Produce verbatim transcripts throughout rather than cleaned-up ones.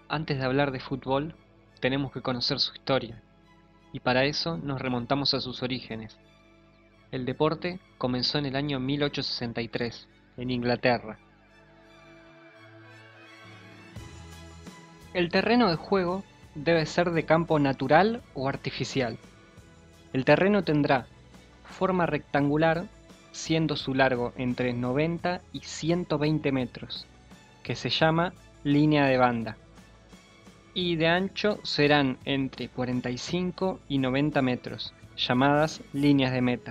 Antes de hablar de fútbol, tenemos que conocer su historia, y para eso nos remontamos a sus orígenes. El deporte comenzó en el año mil ochocientos sesenta y tres, en Inglaterra. El terreno de juego debe ser de campo natural o artificial. El terreno tendrá forma rectangular, siendo su largo entre noventa y ciento veinte metros, que se llama línea de banda, y de ancho serán entre cuarenta y cinco y noventa metros, llamadas líneas de meta.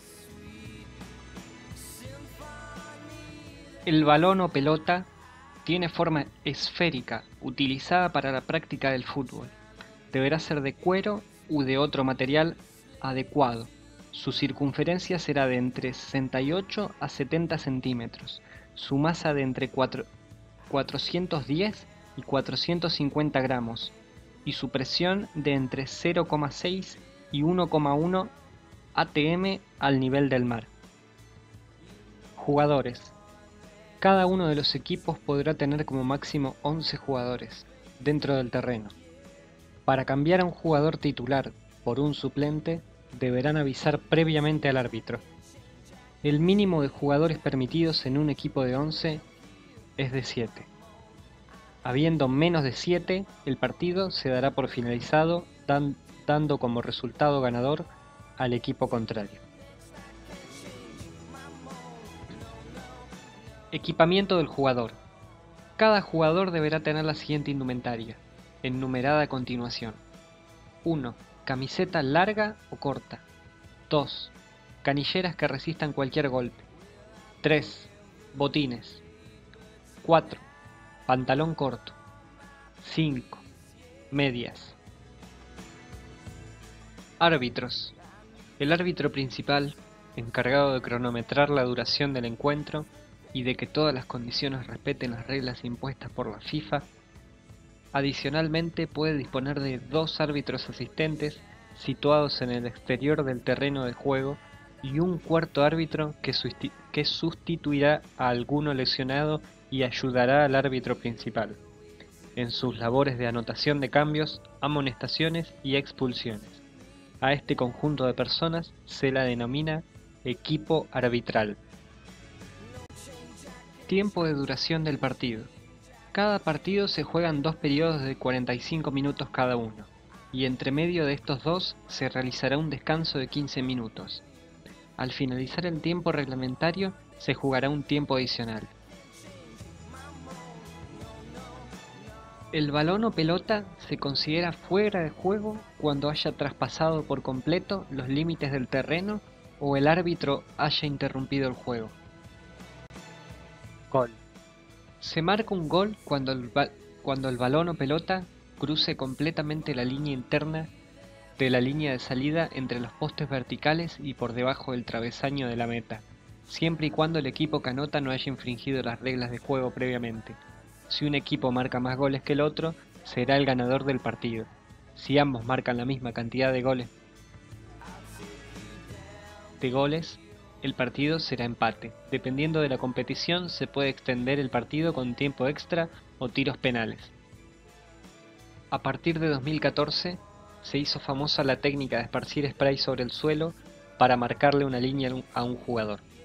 El balón o pelota tiene forma esférica, utilizada para la práctica del fútbol. Deberá ser de cuero u de otro material adecuado. Su circunferencia será de entre sesenta y ocho a setenta centímetros, su masa de entre cuatrocientos diez y cuatrocientos cincuenta gramos, y su presión de entre cero coma seis y uno coma uno atm al nivel del mar. Jugadores. Cada uno de los equipos podrá tener como máximo once jugadores dentro del terreno. Para cambiar a un jugador titular por un suplente, deberán avisar previamente al árbitro. El mínimo de jugadores permitidos en un equipo de once es de siete. Habiendo menos de siete, el partido se dará por finalizado, dan, dando como resultado ganador al equipo contrario. Equipamiento del jugador. Cada jugador deberá tener la siguiente indumentaria, enumerada a continuación. uno. Camiseta larga o corta. dos. Canilleras que resistan cualquier golpe. tres. Botines. cuatro. Pantalón corto. cinco. Medias. Árbitros. El árbitro principal, encargado de cronometrar la duración del encuentro y de que todas las condiciones respeten las reglas impuestas por la FIFA. Adicionalmente puede disponer de dos árbitros asistentes situados en el exterior del terreno de juego y un cuarto árbitro que, que sustituirá a alguno lesionado y ayudará al árbitro principal en sus labores de anotación de cambios, amonestaciones y expulsiones. A este conjunto de personas se la denomina equipo arbitral. Tiempo de duración del partido. Cada partido se juega en dos periodos de cuarenta y cinco minutos cada uno, y entre medio de estos dos se realizará un descanso de quince minutos. Al finalizar el tiempo reglamentario, se jugará un tiempo adicional. El balón o pelota se considera fuera de juego cuando haya traspasado por completo los límites del terreno o el árbitro haya interrumpido el juego. Gol. Se marca un gol cuando el, cuando el balón o pelota cruce completamente la línea interna de la línea de salida entre los postes verticales y por debajo del travesaño de la meta, siempre y cuando el equipo que anota no haya infringido las reglas de juego previamente. Si un equipo marca más goles que el otro, será el ganador del partido. Si ambos marcan la misma cantidad de goles, de goles, el partido será empate. Dependiendo de la competición, se puede extender el partido con tiempo extra o tiros penales. A partir de dos mil catorce, se hizo famosa la técnica de esparcir spray sobre el suelo para marcarle una línea a un jugador.